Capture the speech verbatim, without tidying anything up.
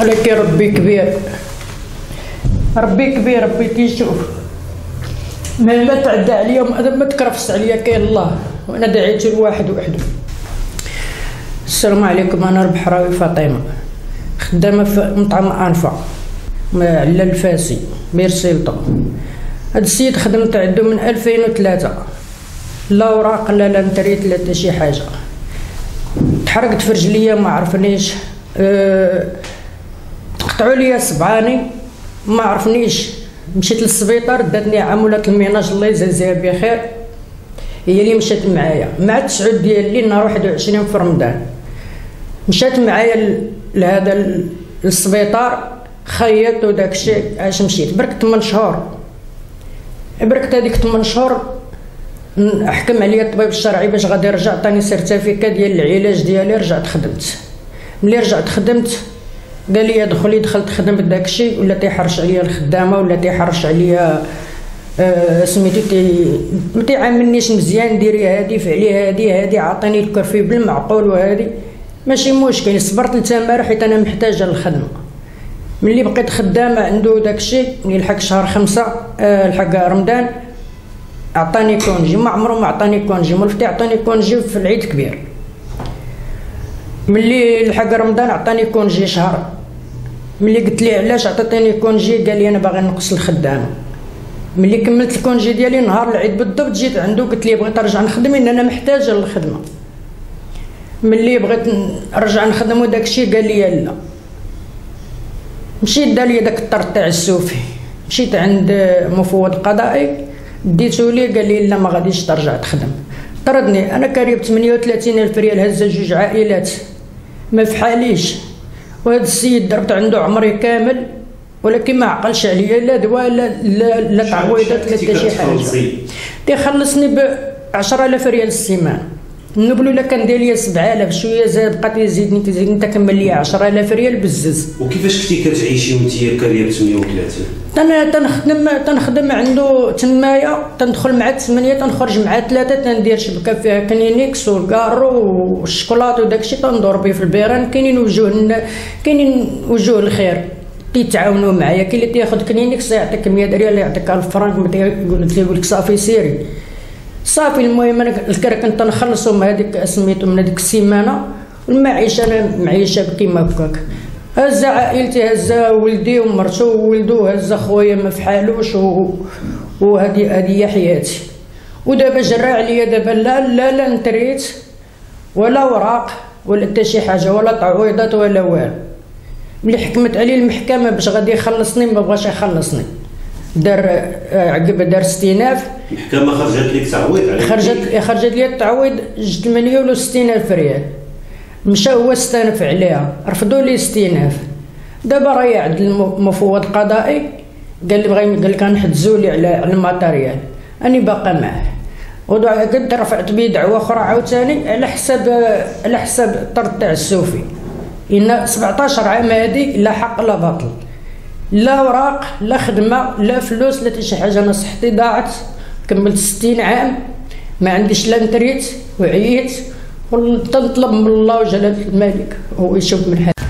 ولكن ربي كبير، ربي كبير، ربي كيشوف. مهما تعدى عليا ما تكرفس عليا كاين الله، وانا دعيت لواحد وحده. السلام عليكم، انا البحراوي فاطمه، خدامه في مطعم انفا على الفاسي بيرسيلطه. هاد السيد خدمت عنده من ألفين وثلاثة، لا اوراق لا لا نتريت لا حتى شي حاجه. تحرقت في رجليا ما عرفنيش، أه قطعوا لي صبعاني ما عرفنيش. مشيت للسبيطار داتني عامله الميناج الله يجازيها بخير، هي اللي مشات معايا مع التسعود ديال نهار واحد وعشرين في رمضان. مشات معايا لهذا السبيطار، خيط وداكشي. اش مشيت برك ثمان شهور، بركت هذيك ثمان شهور حكم عليا الطبيب الشرعي باش غادي يرجع، عطاني سيرتيفيكا ديال العلاج ديالي. رجعت خدمت، ملي رجعت خدمت قال لي دخلي. دخلت خدمت داكشي، ولا تيحرش عليا الخدامه، ولا تيحرش عليا آه سميتو تي ما تيعاملنيش مزيان. ديري هادي فعلي هادي هادي، عطاني الكرفي بالمعقول وهادي ماشي مشكل. صبرت لتماره حيت انا محتاجه للخدمه. ملي بقيت خدامه عنده داكشي، ملي لحق شهر خمسة آه لحق رمضان عطاني كونجي. ما عمره ما عطاني كونجي، مولفتي عطاني كونجي في العيد كبير. ملي لحق رمضان عطاني كونجي شهر. ملي قلت ليه علاش عطاتني كونجي قال لي انا باغي نقص الخدامه. ملي كملت الكونجي ديالي نهار العيد بالضبط جيت عنده قلت ليه بغيت نرجع نخدم، ان انا محتاجه للخدمه. ملي بغيت نرجع نخدم وداكشي قال لي لا. مشيت دار لي داك الطرد تاع السوفي، مشيت عند مفوض قضائي ديتو ليه قال لي لا ما غاديش ترجع تخدم. طردني. انا كاريب ثمانية وثلاثين ألف ريال هزه جوج عائلات ما فحاليش. وهذا السيد درت عنده عمري كامل ولكن ما عقلش عليا لا دواء لا لا, لا تعويضات لا حتى شي حاجه. تيخلصني ب عشرة آلاف ريال السيمانه. نقولوا لا كان داير لي سبعة آلاف شويه زاد، بقى تيزيدني تيزيدني تكمل لي عشرة آلاف ريال بزز. وكيفاش كنتي كتعيشي وانتي كاريه ثمانية وثلاثين؟ انا تنخدم تنخدم عنده تمايا، تندخل مع ثمانية تنخرج مع ثلاثة، تندير شبكه فيها كنينيكس والكارو والشوكولاط وداكشي، تندور بيه في البيران. كاينين وجوه كاينين وجوه الخير تيتعاونوا معايا. كاين اللي تياخذ كنينيكس يعطيك مية ريال، يعطيك ألف فرانك، يقول لك صافي سيري صافي. المهم انا الكرا كنت نخلصهم هذيك سميتو من هذيك السيمانه، والمعيشه انا معيشه كيما هكاك. هزا عائلتي، هزا ولدي ومرتو وولدو، هزا خويا ما فحالوش، وهذه هذه هي حياتي. ودابا جرى عليا دابا لا لا لا نتريت ولا اوراق ولا حتى شي حاجه، ولا تعويضات ولا والو. ملي حكمت عليه المحكمه باش غادي يخلصني ما بغاش يخلصني، دار عقب دار استئناف. المحكمه خرجت لك تعويض عليك؟ خرجت خرجت لي التعويض ثمانية وستين ألف ريال. مشى هو استانف عليها، رفضوا لي استئناف. دابا راهي عند المفوض القضائي قال لي بغا قال لك غنحجزوا لي على على الماتريال. اني باقا معاه، وقد رفعت به دعوه اخرى عاوتاني على حساب على حساب الطرد تاع السوفي. ان سبعطاش عام هذه لا حق لا باطل، لا اوراق لا خدمه لا فلوس لا حتى شي حاجه. انا صحتي ضاعت، كملت ستين عام ما عنديش لا نتريت وعييت، وتنطلب من الله وجلاله الملك هو يشوف من حالي.